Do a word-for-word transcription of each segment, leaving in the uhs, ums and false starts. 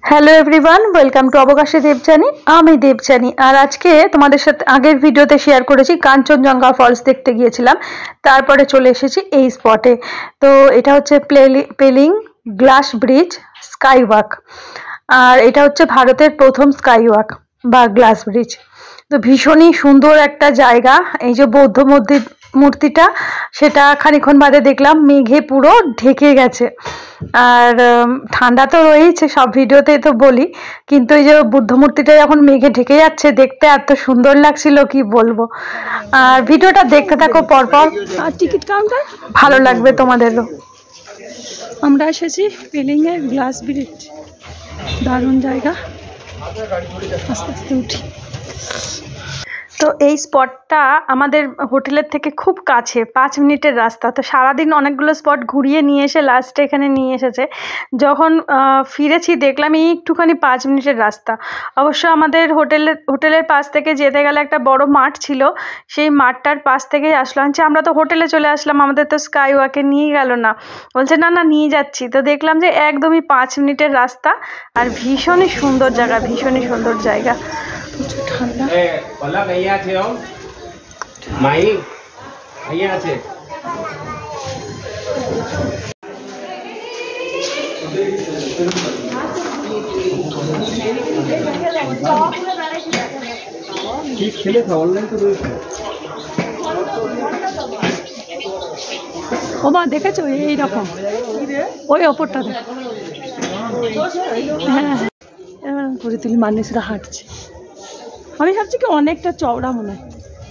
Hello everyone, welcome to অবকাশে দেবযানী। আমি দেবযানী। আর আজকে তোমাদের সাথে আগের ভিডিওতে শেয়ার করেছি কাঞ্চনজঙ্ঘা ফলস দেখতে গিয়েছিলাম, তারপরে চলে এসেছি এই স্পটে। তো এটা হচ্ছে Pelling glass bridge sky walk, আর এটা হচ্ছে ভারতের প্রথম স্কাই ওয়াক বা গ্লাস ব্রিজ। তো ভীষণই সুন্দর একটা জায়গা। এই যে বৌদ্ধ মূর্তি মূর্তিটা সেটা খানিক্ষণ বাদে দেখলাম মেঘে পুরো ঢেকে গেছে। আর ঠান্ডা তো রয়েছে, সব ভিডিওতে তো বলি, কিন্তু এই যে বুদ্ধ মূর্তিটা যখন মেঘে ঢেকে যাচ্ছে দেখতে এত সুন্দর লাগছিল কি বলবো। আর ভিডিওটা দেখতে থাকো পরপর, আর টিকিট কাউন্টার ভালো লাগবে তোমাদেরও। আমরা এসেছি পেলিংয়ের গ্লাস ব্রিজ, দারুণ জায়গা। আস্তে আস্তে উঠি। তো এই স্পটটা আমাদের হোটেলের থেকে খুব কাছে, পাঁচ মিনিটের রাস্তা। তো সারাদিন অনেকগুলো স্পট ঘুরিয়ে নিয়ে এসে লাস্টে এখানে নিয়ে এসেছে। যখন ফিরেছি দেখলাম এই একটুখানি পাঁচ মিনিটের রাস্তা। অবশ্য আমাদের হোটেলের হোটেলের পাশ থেকে যেতে গেলে একটা বড় মাঠ ছিল, সেই মাঠটার পাশ থেকেই আসলাম। যে আমরা তো হোটেলে চলে আসলাম, আমাদের তো স্কাই ওয়াকে নিয়ে গেল না। বলছে না না নিয়ে যাচ্ছি। তো দেখলাম যে একদমই পাঁচ মিনিটের রাস্তা, আর ভীষণই সুন্দর জায়গা, ভীষণই সুন্দর জায়গা। প্রচুর ঠান্ডা। ও মা দেখেছো এইরকম ওই ওপরটা দেখ। হ্যাঁ হ্যাঁ করে তুলি মানুষরা হাঁটছে। আমি ভাবছি কি অনেকটা চওড়া মনে হয়।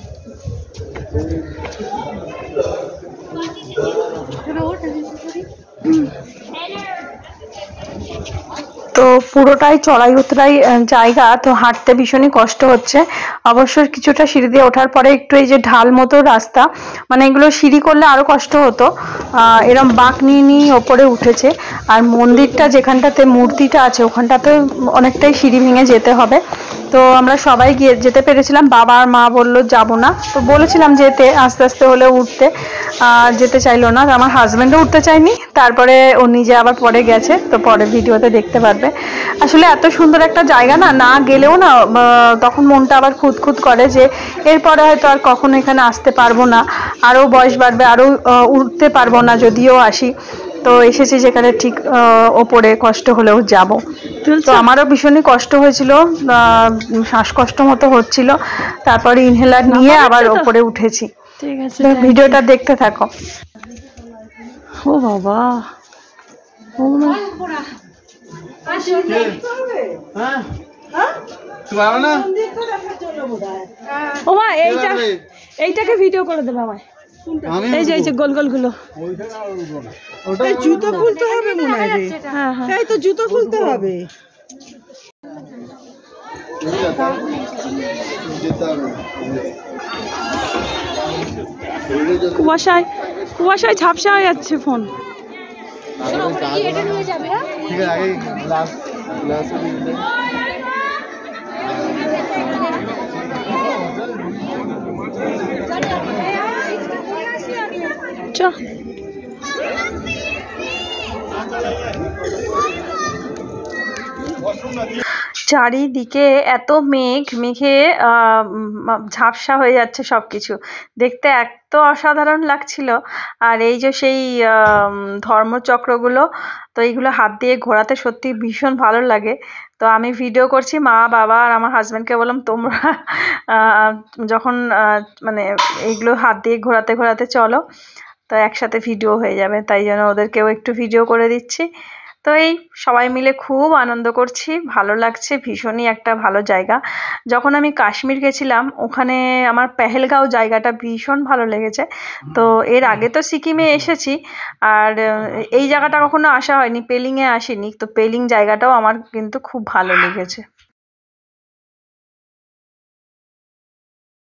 তো পুরোটাই চড়াই উতরাই জায়গা, তো হাঁটতে ভীষণই কষ্ট হচ্ছে। অবশ্য কিছুটা সিঁড়ি দিয়ে ওঠার পরে একটু এই যে ঢাল মতো রাস্তা, মানে এগুলো সিঁড়ি করলে আরো কষ্ট হতো। আহ এরম বাঁক নিয়ে নিয়ে ওপরে উঠেছে। আর মন্দিরটা যেখানটাতে মূর্তিটা আছে ওখানটাতে অনেকটাই সিঁড়ি ভেঙে যেতে হবে। তো আমরা সবাই গিয়ে যেতে পেরেছিলাম, বাবা আর মা বললো যাবো না। তো বলেছিলাম যেতে, আস্তে আস্তে হলে উঠতে, আর যেতে চাইলো না। আমার হাজব্যান্ডও উঠতে চায়নি, তারপরে ও নিজে আবার পরে গেছে। তো পরে ভিডিওতে দেখতে পারবে। আসলে এত সুন্দর একটা জায়গা না, না গেলেও না তখন মনটা আবার খুঁতখুত করে যে এরপরে হয়তো আর কখনো এখানে আসতে পারবো না, আরও বয়স বাড়বে, আরও উঠতে পারবো না যদিও আসি। তো এসেছি যেখানে ঠিক ওপরে, কষ্ট হলেও যাব। তো আমারও ভীষণই কষ্ট হয়েছিল, শ্বাসকষ্ট মতো হচ্ছিল। তারপরে ইনহেলার নিয়ে আবার ওপরে উঠেছি। ঠিক আছে, ভিডিওটা দেখতে থাকো। ও বাবা, ও মা এইটা এইটাকে ভিডিও করে দেবে আমায়। এই যে এই যে গোল গোল গুলো, জুতো খুলতে হবে মনে হয়। হ্যাঁ হ্যাঁ এই তো জুতো খুলতে হবে। কুয়াশায় কুয়াশায় ঝাপসা হয়ে যাচ্ছে ফোন। চ চারিদিকে এত মেঘ, মেঘে ঝাপসা হয়ে যাচ্ছে সবকিছু, দেখতে এত অসাধারণ লাগছিল। আর এই যে সেই ধর্মচক্রগুলো, তো এইগুলো হাত দিয়ে ঘোরাতে সত্যি ভীষণ ভালো লাগে। তো আমি ভিডিও করছি, মা বাবা আর আমার হাজব্যান্ডকে বললাম তোমরা যখন মানে এইগুলো হাত দিয়ে ঘোরাতে ঘোরাতে চলো, তো একসাথে ভিডিও হয়ে যাবে, তাই জন্য ওদেরকেও একটু ভিডিও করে দিচ্ছি। তো এই সবাই মিলে খুব আনন্দ করছি, ভালো লাগছে, ভীষণই একটা ভালো জায়গা। যখন আমি কাশ্মীর গেছিলাম ওখানে আমার পেহেলগাঁও জায়গাটা ভীষণ ভালো লেগেছে। তো এর আগে তো সিকিমে এসেছি, আর এই জায়গাটা কখনো আসা হয়নি, পেলিংয়ে আসিনি। তো পেলিং জায়গাটাও আমার কিন্তু খুব ভালো লেগেছে।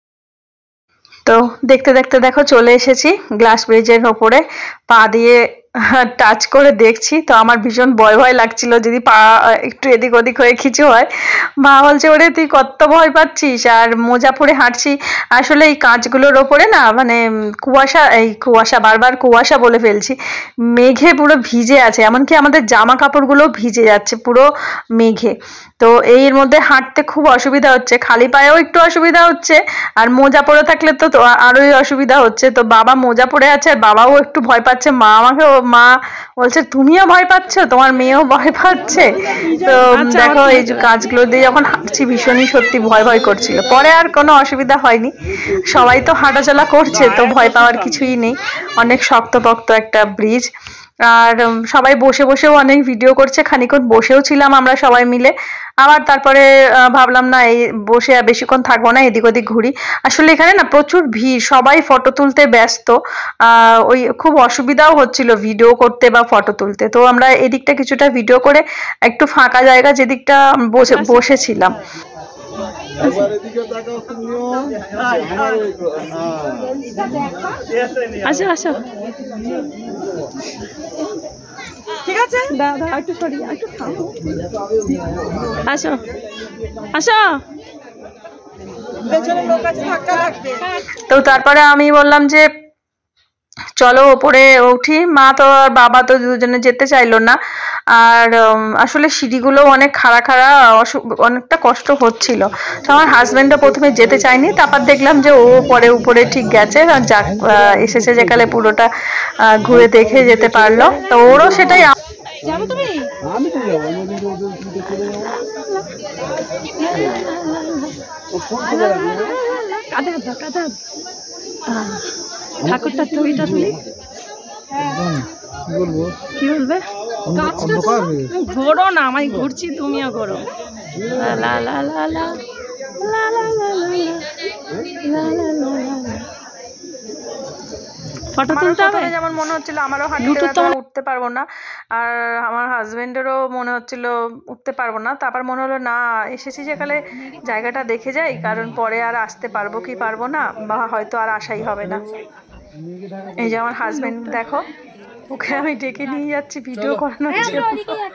তো দেখতে দেখতে দেখো চলে এসেছি গ্লাস ব্রিজের ওপরে। পা দিয়ে টাচ করে দেখছি, তো আমার ভীষণ ভয় ভয় লাগছিল যদি পা একটু এদিক ওদিক হয়ে কিছু হয়। মা বলছে ওরে তুই কত ভয় পাচ্ছিস, আর মোজা পরে হাঁটছি। আসলে এই কাঁচগুলোর ওপরে না মানে কুয়াশা, এই কুয়াশা বারবার কুয়াশা বলে ফেলছি, মেঘে পুরো ভিজে আছে, এমনকি আমাদের জামা কাপড়গুলো ভিজে যাচ্ছে পুরো মেঘে। তো এর মধ্যে হাঁটতে খুব অসুবিধা হচ্ছে, খালি পায়েও একটু অসুবিধা হচ্ছে, আর মোজা পরে থাকলে তো তো আরোই অসুবিধা হচ্ছে। তো বাবা মোজা পরে আছে আর বাবাও একটু ভয় পাচ্ছে, মা আমাকে মা বলছে তুমিও ভয় পাচ্ছ, তোমার মেয়েও ভয় পাচ্ছে। তো দেখো এই যে কাজগুলো দিয়ে যখন হাঁটছি ভীষণই সত্যি ভয় ভয় করছিল, পরে আর কোনো অসুবিধা হয়নি, সবাই তো হাঁটাচলা করছে, তো ভয় পাওয়ার কিছুই নেই। অনেক শক্তপোক্ত একটা ব্রিজ, আর সবাই বসে বসেও অনেক ভিডিও করছে, খানিকক্ষণ বসেও ছিলাম আমরা সবাই মিলে। আবার তারপরে ভাবলাম না এই বসে আর বেশিক্ষণ থাকবো না, এদিক ওদিক ঘুরি। আসলে এখানে না প্রচুর ভিড়, সবাই ফটো তুলতে ব্যস্ত, আহ ওই খুব অসুবিধাও হচ্ছিল ভিডিও করতে বা ফটো তুলতে। তো আমরা এদিকটা কিছুটা ভিডিও করে একটু ফাঁকা জায়গা যেদিকটা বসে বসেছিলাম। আসো আসো, ঠিক আছে দাদা একটু সরিয়ে একটু থামো, আসো আসো। তো তারপরে আমি বললাম যে চলো ওপরে উঠি, মা তো আর বাবা তো দুজনে যেতে চাইলো না, আর আসলে সিঁড়িগুলো অনেক খাড়া খাড়া, অনেকটা কষ্ট হচ্ছিল। তো আমার হাজবেন্ডও প্রথমে যেতে চায়নি, তারপর দেখলাম যে ও পরে উপরে ঠিক গেছে, যাক এসেছে যেকালে পুরোটা ঘুরে দেখে যেতে পারলো, তো ওরও সেটাই। যাবো তুমি? আমি তো যাবো, কাঁধে হাত দাও, কাঁধে হাত। ঠাকুরটা ছবিটা তুলি, কি বলবো কি বলবে, ঘোরো না, আমি ঘুরছি তুমিও ঘোরো। লা লা লা লা লা লা লা লা লা লা লা লা। ফটো তুলতে হবে, যেমন মনে হচ্ছিল আমারও হাঁটতে উঠতে পারবো না, আর আমার হাজবেন্ডেরও মনে হচ্ছিল উঠতে পারবো না। তারপর মনে হলো না এসেছি যেখানে জায়গাটা দেখে যাই, কারণ পরে আর আসতে পারবো কি পারবো না, বা হয়তো আর আসাই হবে না। এই যে আমার হাজবেন্ড দেখো, ওকে আমি ডেকে নিয়ে যাচ্ছি ভিডিও করানোর জন্য।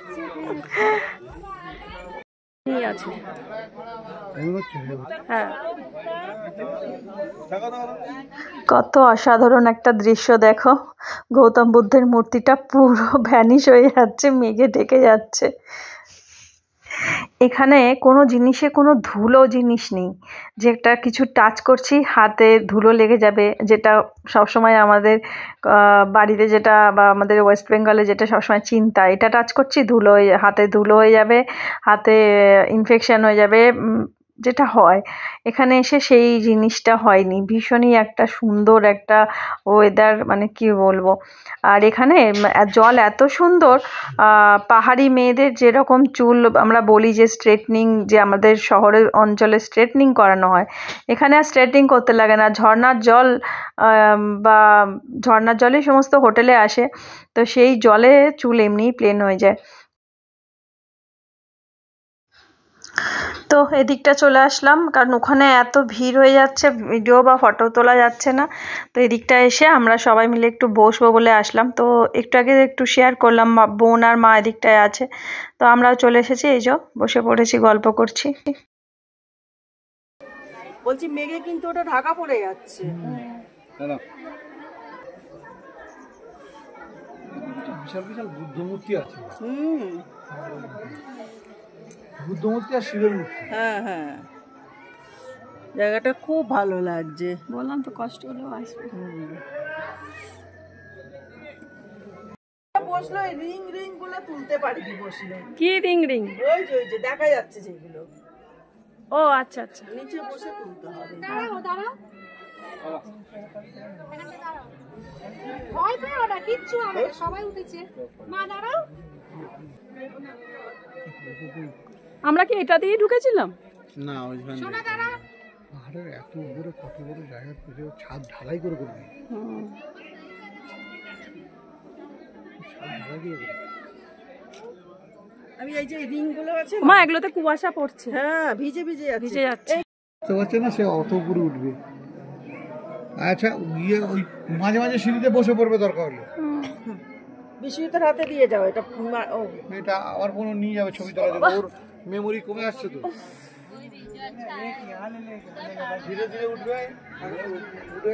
হ্যাঁ, কত অসাধারণ একটা দৃশ্য দেখো, গৌতম বুদ্ধের মূর্তিটা পুরো ভ্যানিশ হয়ে যাচ্ছে, মেঘে ঢেকে যাচ্ছে। এখানে কোনো জিনিসে কোনো ধুলো জিনিস নেই, যে একটা কিছু টাচ করছি হাতে ধুলো লেগে যাবে, যেটা সবসময় আমাদের বাড়িতে যেটা বা আমাদের ওয়েস্ট বেঙ্গলে যেটা সবসময় চিন্তা, এটা টাচ করছি ধুলো হাতে ধুলো হয়ে যাবে, হাতে ইনফেকশন হয়ে যাবে, যেটা হয়। এখানে এসে সেই জিনিসটা হয়নি, ভীষণই একটা সুন্দর একটা ওয়েদার, মানে কি বলবো। আর এখানে জল এত সুন্দর, পাহাড়ি মেয়েদের যেরকম চুল আমরা বলি যে স্ট্রেটনিং, যে আমাদের শহরের অঞ্চলে স্ট্রেটনিং করানো হয়, এখানে আর স্ট্রেটনিং করতে লাগে না, ঝর্নার জল বা ঝর্নার জলই সমস্ত হোটেলে আসে, তো সেই জলে চুল এমনিই প্লেন হয়ে যায়। তো এদিকটা চলে আসলাম, কারণ ওখানে এত ভিড় হয়ে যাচ্ছে, ভিডিও বা ফটো তোলা যাচ্ছে না। তো এদিকটা এসে আমরা সবাই মিলে একটু বসবো বলে আসলাম। তো একটু আগে একটু শেয়ার করলাম, বোন আর মা এদিকটায় আছে, তো আমরাও চলে এসেছি, এই যে বসে পড়েছি, গল্প করছি। বলছি মেঘে কিন্তু ওটা ঢাকা পড়ে যাচ্ছে। বিশাল বিশাল বুদ্ধ মূর্তি আছে। হুম, বুদ্ধ মূর্তি আর শিবের মূর্তি। হ্যাঁ হ্যাঁ, জায়গাটা খুব ভালো লাগছে। বললাম তো কষ্ট হলেও আসবে। বসলো রিং রিং গুলো তুলতে পারবি বসলে। কি রিং রিং? ওই যে ওই যে দেখা যাচ্ছে যেগুলো। ও আচ্ছা আচ্ছা, নিচে বসে তুলতে হবে। দাঁড়াও দাঁড়াও, ভয় পেও না, কিচ্ছু হবে না, সবাই উঠেছে। মা দাঁড়াও। আমরা কি এটা দিয়ে ঢুকেছিলাম? না, ওইখানে সোনা দাঁড়াও। পাহাড়ের এত উপরে কত বড় জায়গা, পুরো ছাদ ঢালাই করে করবে। আমি এই যে রিং গুলো আছে মা, এগুলোতে কুয়াশা পড়ছে। হ্যাঁ, ভিজে ভিজে ভিজে যাচ্ছে। বুঝতে পারছে না, সে অত উপরে উঠবে। আচ্ছা, গিয়ে ওই মাঝে মাঝে সিঁড়িতে বসে পড়বে দরকার হলে। বিশ্বজিতের হাতে দিয়ে যাও এটা। ও এটা আবার কোনো নিয়ে যাবে ছবি তোলার জন্য, ওর মেমোরি কমে আসছে তো। ধীরে ধীরে উঠবে উঠে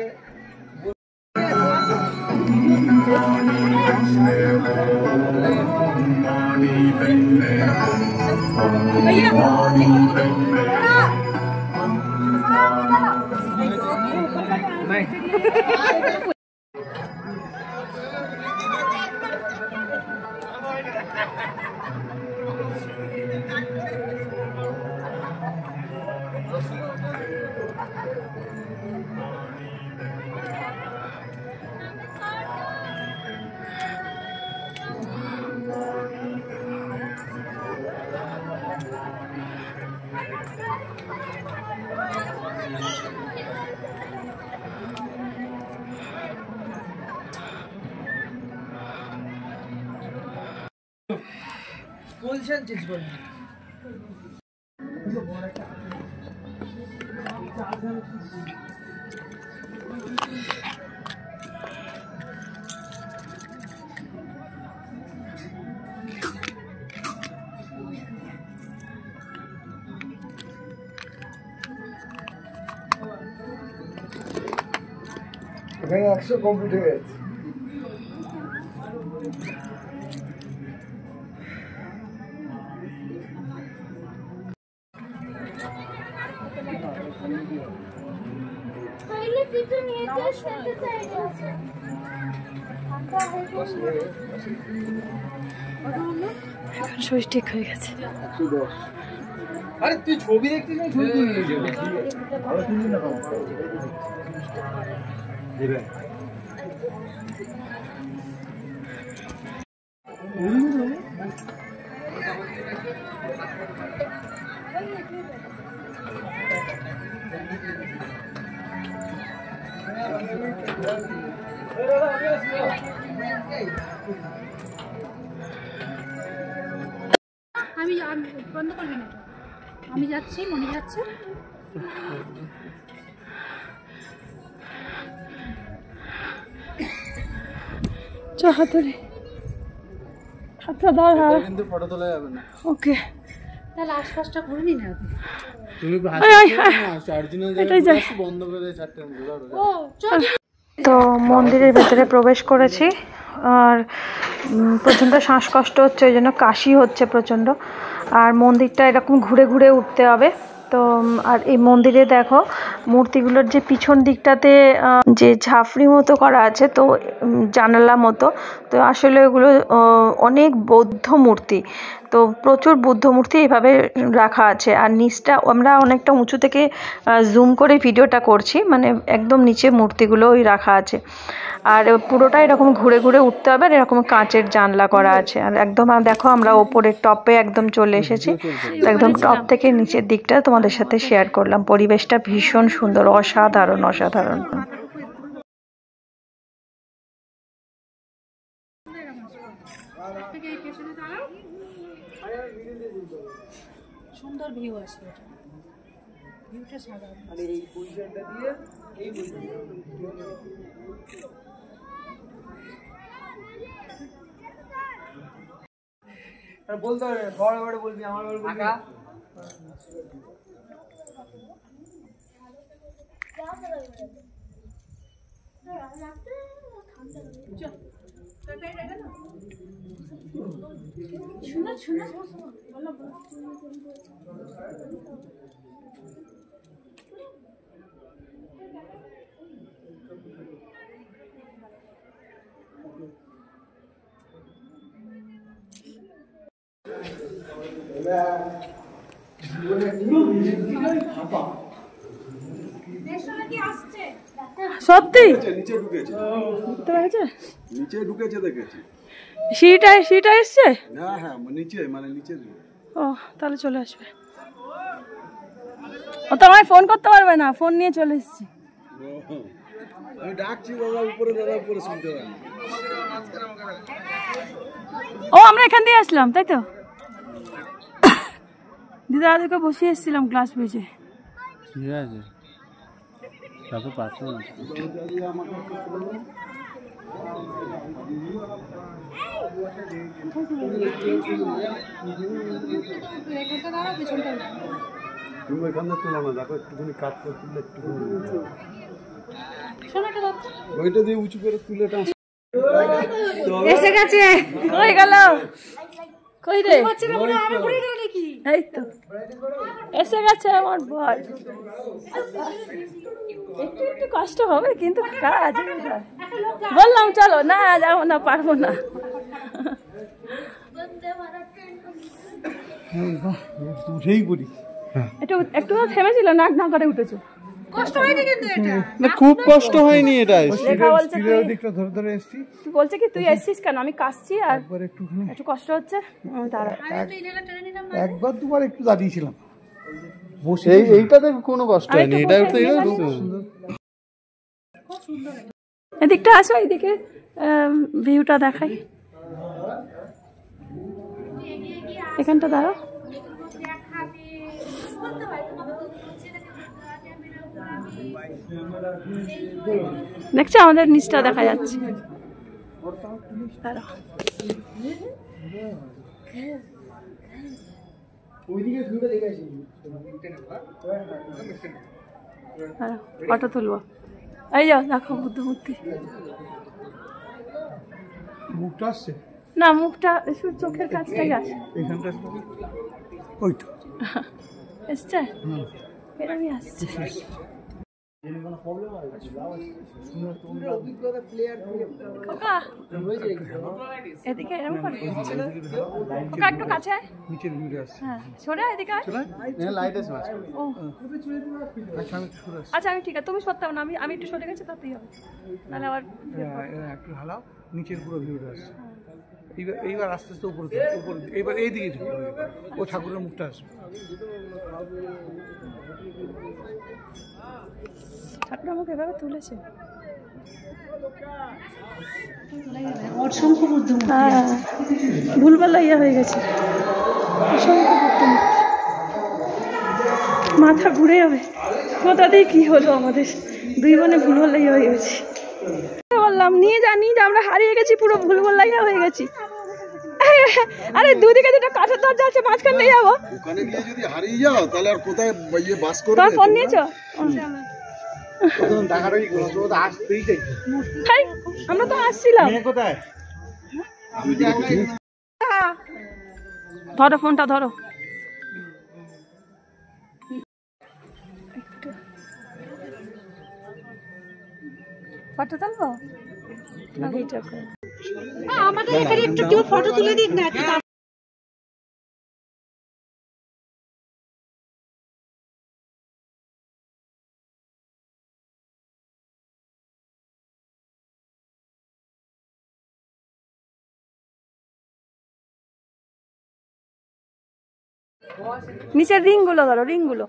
বলছেন চিজ বলছেন। এখানে একশো কমপ্লিট হয়ে গেছে। শরীর ঠিক হয়ে গেছে। আরে তুই ছবি দেখতে আমি বন্ধ করবেন এটা, আমি যাচ্ছি, মনে যাচ্ছে। হাতুড়ি হাতটা ধর, হ্যাঁ কিন্তু ফটো তোলা যাবে না। ওকে, তাহলে আশপাশটা ঘুরে নিন না তুমি চার্জিনাল বন্ধ করে চারটে ও চল। তো মন্দিরের ভেতরে প্রবেশ করেছি, আর প্রচণ্ড শ্বাসকষ্ট হচ্ছে, ওই জন্য কাশি হচ্ছে প্রচণ্ড। আর মন্দিরটা এরকম ঘুরে ঘুরে উঠতে হবে। তো আর এই মন্দিরে দেখো মূর্তিগুলোর যে পিছন দিকটাতে যে ঝাঁফড়ি মতো করা আছে, তো জানালা মতো, তো আসলে ওগুলো অনেক বৌদ্ধ মূর্তি। তো প্রচুর বুদ্ধ মূর্তি এইভাবে রাখা আছে। আর নিচটা আমরা অনেকটা উঁচু থেকে জুম করে ভিডিওটা করছি, মানে একদম নিচে মূর্তিগুলোই রাখা আছে। আর পুরোটা এরকম ঘুরে ঘুরে উঠতে হবে, আর এরকম কাঁচের জানলা করা আছে। আর একদম দেখো আমরা ওপরের টপে একদম চলে এসেছি, একদম টপ থেকে নিচের দিকটা তোমাদের সাথে শেয়ার করলাম। পরিবেশটা ভীষণ সুন্দর, অসাধারণ অসাধারণ। সুন্দর ভিউ আসবে, ভিউটা সাধারণ। আর এই পজিশনটা দিয়ে এই আর বলতে হবে বড় বড় বলবি, আমার বড় বলবি। শোনা শোনা সত্যি নিচে ঢুকেছে, বুঝতে পেরেছে, নিচে ঢুকেছে দেখেছি। সিঁড়িটা সিঁড়িটা এসছে। হ্যাঁ হ্যাঁ নিচে, মানে নিচে। ও তাহলে চলে আসবে। ও তো আমায় ফোন করতে পারবে না, ফোন নিয়ে চলে এসেছি। আমি ডাকছি দাদা উপরে, দাদা উপরে শুনতে পাই। ও আমরা এখান দিয়ে আসলাম, তাই তো দিদা দাদুকে বসিয়ে এসেছিলাম ক্লাস বেজে। ঠিক আছে, তারপর পাঁচশো এখানটা দাঁড়াও, পেছনটা তুমি ওইখানে তোলা না, দেখো একটুখানি কাজ করে তুললে একটুখানি শোনো একটা দত্ত ওইটা দিয়ে উঁচু করে তুলে টান। এসে গেছে। কই গেল? কই রে? হচ্ছে না মনে হয় আমি ঘুরে গেল নাকি? এই তো এসে গেছে আমার বর। একটু একটু কষ্ট হবে কিন্তু কাজ বললাম চলো না যাবো না পারবো না। উঠেই পড়ি। একটু একটু থেমেছিল, নাক না করে উঠেছো। কষ্ট হয়নি কিন্তু এটা। না খুব কষ্ট হয়নি এটা। লেখা বলছে স্টিলের তুই- দিকটা ধরে ধরে এসছি, তুই বলছে কি তুই এসছিস কেন, আমি কাশছি আর একবার একটুখানি একটু কষ্ট হচ্ছে আমি দাঁড়া। আমি তো ইনহেলার টেনে নিলাম না। একবার দুবার একটু দাঁড়িয়েছিলাম বসে। এই এইটাতে কোনো কষ্ট আমি হয়নি, একটু এটা বসে তো এটা নিয়ে সুন্দর। এদিকটা আসো, এইদিকে ভিউটা দেখাই। এখানটা দাঁড়াও, দেখছো আমাদের নিচটা দেখা যাচ্ছে। দাঁড়াও। দাঁড়াও, ফটো তুলবো। এই যাও দেখো বুদ্ধ মূর্তি। মুখটা আসছে না মুখটা শুধু চোখের কাছটাই আসে। এখানটা ওইটা এসছে এরমই আসছে। খোকা, এদিকে এরম করে খোকা একটু কাছে আয়। নিচের ভিউটা আসছে। হ্যাঁ সরে আয়, এদিকে আয়। লাইট আছে মাঝে। ও আচ্ছা আমি সরে আসছি। আচ্ছা আমি ঠিক আছে, তুমি সরতে হবে না, আমি আমি একটু সরে গেছি তাতেই হবে, নাহলে আবার হ্যাঁ, হ্যাঁ, একটু হালাও, নিচের পুরো ভিউটা আসছে। এইবার এইবার আস্তে আস্তে উপরে উপরে এইবার এইদিকে ঢুকলো, ও ঠাকুরের মুখটা আসবে। ঠাকুর আমাকে এভাবে তুলেছে। অসংখ্য বুদ্ধ মূর্তি। হ্যাঁ ভুলভাল ইয়ে হয়ে গেছে, অসংখ্য বুদ্ধ মূর্তি। মাথা ঘুরে যাবে, কোথা দিয়ে কি হলো আমাদের দুই বোনে ভুলভাল ইয়ে হয়ে গেছে। বললাম নিয়ে যা নিয়ে যা, আমরা হারিয়ে গেছি, পুরো ভুলভাল ইয়ে হয়ে গেছি। আরে দুদিকে দুটো কাঠের দরজা আছে, মাঝখান দিয়ে যাবো। ওখানে গিয়ে যদি হারিয়ে যাও তাহলে আর কোথায় ইয়ে বাস করবে? তোমার ফোন নিয়েছো? টাকাটাই করছো, তো আসতেই চাইছো। হাই, আমরা তো আসছিলাম। কোথায়? ধরো ফোনটা ধরো। ফটো তুলবো না ভিডিও করে? আমাদের এখানে একটু কেউ ফটো তুলে দিক না। নিচের রিং গুলো ধরো, রিং গুলো।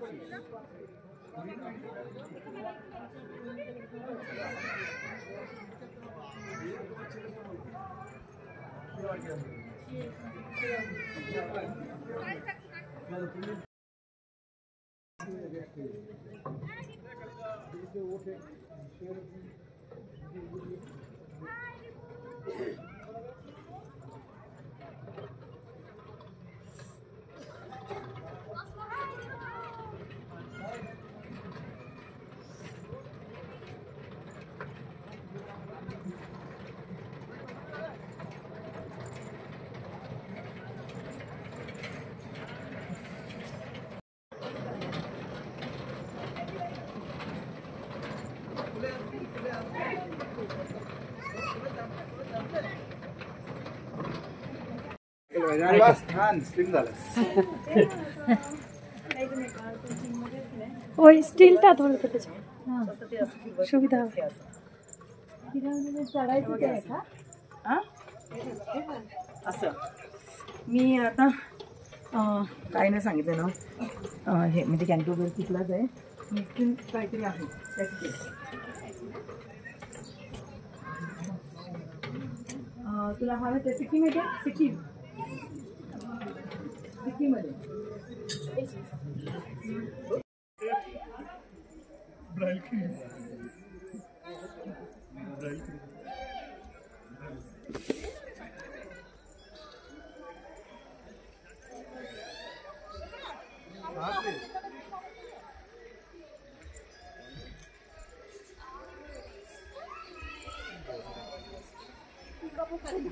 ওই স্টিলটা ধরে ফেলেছে, सुविधा असं मी आता काय नाही सांगितलं ना, हे म्हणजे कॅन्टोबर तिथलाच आहे, काहीतरी आहे त्याची तुला हवं ते सिक्कीम आहे, सिक्कीम सिक्कीममध्ये ब्राइल क्रीम ब्राइल क्रीम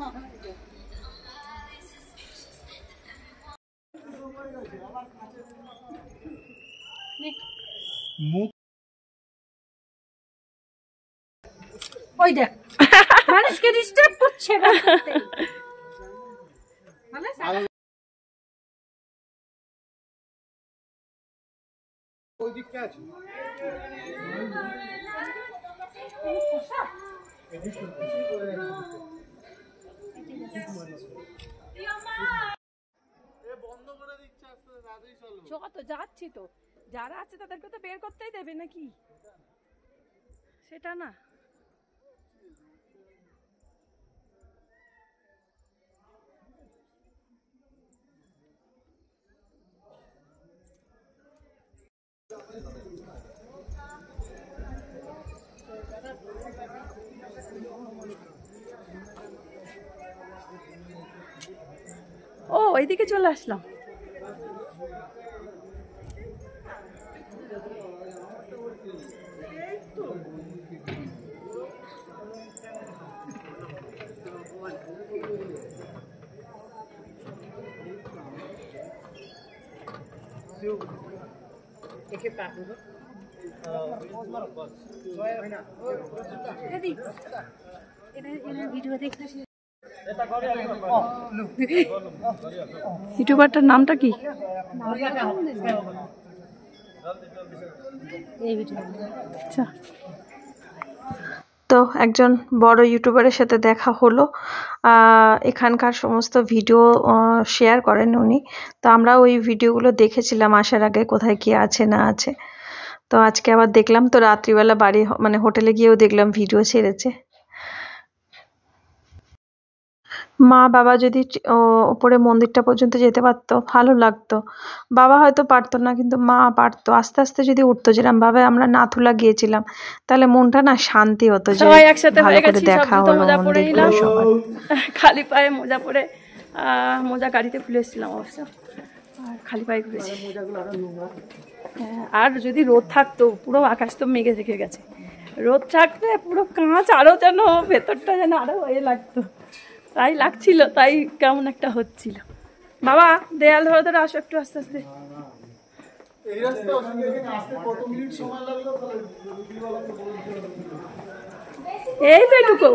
ওই দেখ মানুষকে ডিস্টার্ব করছে না মানে ওই দিকটা আছে তো যাচ্ছি তো, যারা আছে তাদেরকে তো বের করতেই দেবে নাকি, সেটা না। ও এইদিকে চলে আসলাম। ইউটিউবারটার নামটা কি? আচ্ছা, তো একজন বড় ইউটিউবারের সাথে দেখা হলো, এখানকার সমস্ত ভিডিও শেয়ার করেন উনি। তো আমরা ওই ভিডিওগুলো দেখেছিলাম আসার আগে, কোথায় কি আছে না আছে। তো আজকে আবার দেখলাম, তো রাত্রিবেলা বাড়ি মানে হোটেলে গিয়েও দেখলাম ভিডিও ছেড়েছে। মা বাবা যদি ওপরে মন্দিরটা পর্যন্ত যেতে পারতো ভালো লাগতো। বাবা হয়তো পারতো না, কিন্তু মা পারতো। আস্তে আস্তে যদি উঠতো, যেরকম ভাবে আমরা নাথুলা গিয়েছিলাম, তাহলে মনটা না শান্তি হতো। সবাই একসাথে হয়ে গেছি, সব জুতো মোজা পরে নিলাম, খালি পায়ে মোজা পরে, মোজা গাড়িতে খুলে এসেছিলাম অবশ্য, আর খালি পায়ে ঘুরেছি। আর যদি রোদ থাকতো, পুরো আকাশ তো মেঘে রেখে গেছে, রোদ থাকতে পুরো কাঁচ আরো যেন ভেতরটা যেন আরো হয়ে লাগতো, তাই লাগছিল, তাই কেমন একটা হচ্ছিল। বাবা দেয়াল ধরে ধরে আসো একটু আস্তে আস্তে। এই তো এটুকু,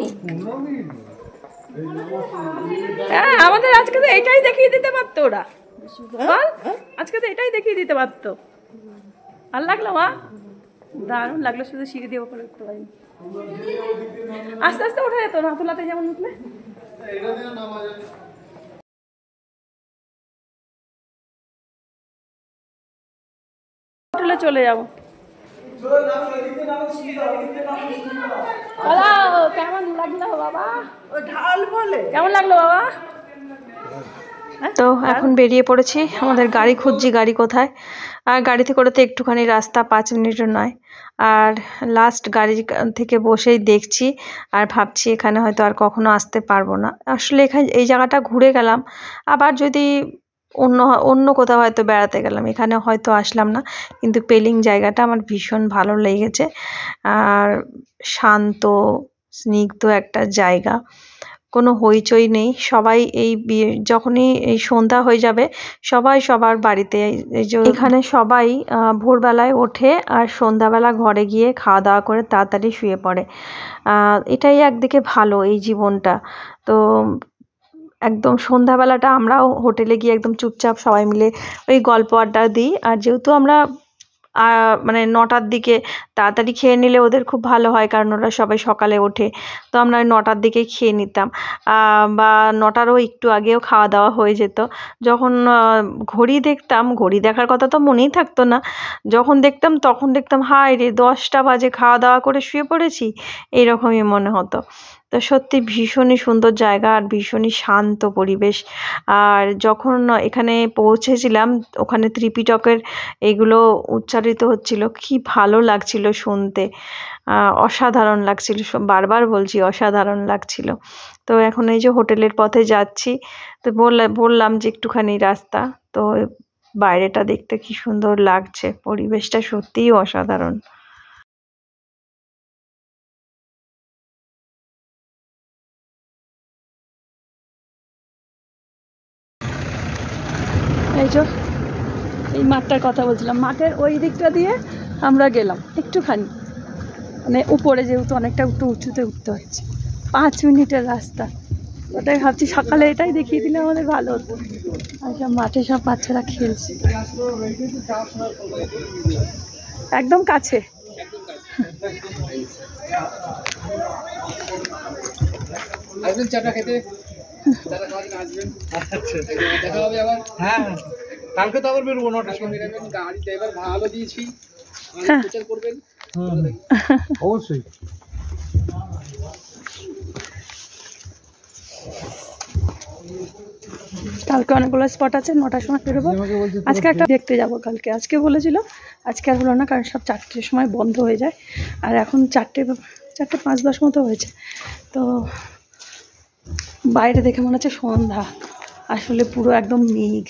হ্যাঁ আমাদের আজকে তো এটাই দেখিয়ে দিতে পারতো ওরা, আজকে তো এটাই দেখিয়ে দিতে পারতো। আর লাগলো মা, দারুণ লাগলো, শুধু সিঁড়ি দিয়ে ওপরে উঠতে পারিনি। আস্তে আস্তে উঠে যেত না, তোলাতে যেমন উঠলে। হোটেলে চলে যাবো। কেমন লাগলো বাবা? ঢাল বলে কেমন লাগলো বাবা? তো এখন বেরিয়ে পড়েছি, আমাদের গাড়ি খুঁজছি, গাড়ি কোথায়। আর গাড়িতে করে তো একটুখানি রাস্তা, পাঁচ মিনিটের নয়। আর লাস্ট গাড়ি থেকে বসেই দেখছি আর ভাবছি এখানে হয়তো আর কখনো আসতে পারবো না। আসলে এখানে এই জায়গাটা ঘুরে গেলাম, আবার যদি অন্য অন্য কোথাও হয়তো বেড়াতে গেলাম, এখানে হয়তো আসলাম না। কিন্তু পেলিং জায়গাটা আমার ভীষণ ভালো লেগেছে, আর শান্ত স্নিগ্ধ একটা জায়গা, কোনো হইচই নেই। সবাই এই যখনই এই সন্ধ্যা হয়ে যাবে, সবাই সবার বাড়িতে, এই যে এখানে সবাই ভোরবেলায় ওঠে আর সন্ধ্যাবেলা ঘরে গিয়ে খাওয়া দাওয়া করে তাড়াতাড়ি শুয়ে পড়ে। এটাই একদিকে ভালো এই জীবনটা। তো একদম সন্ধ্যাবেলাটা আমরাও হোটেলে গিয়ে একদম চুপচাপ সবাই মিলে ওই গল্প আড্ডা দিই। আর যেহেতু আমরা মানে নটার দিকে তাড়াতাড়ি খেয়ে নিলে ওদের খুব ভালো হয়, কারণ ওরা সবাই সকালে ওঠে। তো আমরা ওই নটার দিকেই খেয়ে নিতাম, বা নটারও একটু আগেও খাওয়া দাওয়া হয়ে যেত। যখন ঘড়ি দেখতাম, ঘড়ি দেখার কথা তো মনেই থাকতো না, যখন দেখতাম তখন দেখতাম হায় রে দশটা বাজে, খাওয়া দাওয়া করে শুয়ে পড়েছি, এইরকমই মনে হতো। তো সত্যি ভীষণই সুন্দর জায়গা আর ভীষণই শান্ত পরিবেশ। আর যখন এখানে পৌঁছেছিলাম, ওখানে ত্রিপিটকের এগুলো উচ্চারিত হচ্ছিল, কি ভালো লাগছিল শুনতে, অসাধারণ লাগছিল, বারবার বলছি অসাধারণ লাগছিল। তো এখন এই যে হোটেলের পথে যাচ্ছি, তো বললাম যে একটুখানি রাস্তা, তো বাইরেটা দেখতে কি সুন্দর লাগছে, পরিবেশটা সত্যিই অসাধারণ। এই যে এই মাঠটার কথা বলছিলাম, মাঠের ওই দিকটা দিয়ে আমরা গেলাম একটুখানি, মানে উপরে যেহেতু অনেকটা একটু উঁচুতে উঠতে হচ্ছে, পাঁচ মিনিটের রাস্তা। ওটাই ভাবছি সকালে এটাই দেখিয়ে দিলে আমাদের ভালো হতো। আর সব মাঠে সব বাচ্চারা খেলছে একদম কাছে। হ্যাঁ কালকে তো আবার বেরোবো নটার সময়। গাড়ি ড্রাইভার ভালো দিয়েছি, করবেন অবশ্যই। কালকে অনেকগুলো স্পট আছে, নটার সময় বেরোবো। আজকে একটা দেখতে যাব কালকে, আজকে বলেছিল, আজকে আর হলো না কারণ সব চারটের সময় বন্ধ হয়ে যায়। আর এখন চারটে চারটে পাঁচ দশ মতো হয়েছে, তো বাইরে দেখে মনে হচ্ছে সন্ধ্যা, আসলে পুরো একদম মেঘ,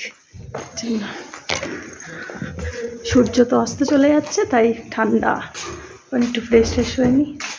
সূর্য তো অস্ত চলে যাচ্ছে, তাই ঠান্ডা, একটু ফ্রেশ ফ্রেশ হয়ে নি।